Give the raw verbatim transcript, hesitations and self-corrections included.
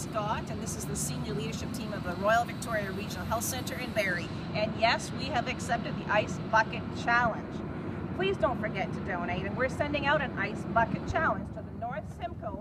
Scott, and this is the senior leadership team of the Royal Victoria Regional Health Centre in Barrie. And yes, we have accepted the Ice Bucket Challenge. Please don't forget to donate, and we're sending out an Ice Bucket Challenge to the North Simcoe